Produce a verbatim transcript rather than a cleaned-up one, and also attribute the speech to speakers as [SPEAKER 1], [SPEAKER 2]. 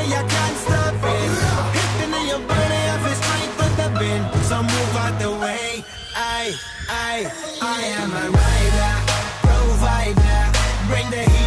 [SPEAKER 1] way, I can't stop it. Hitting in your body, I feel strength with the bend. So move out the way. I, I, I am a rider, provider. Bring the heat.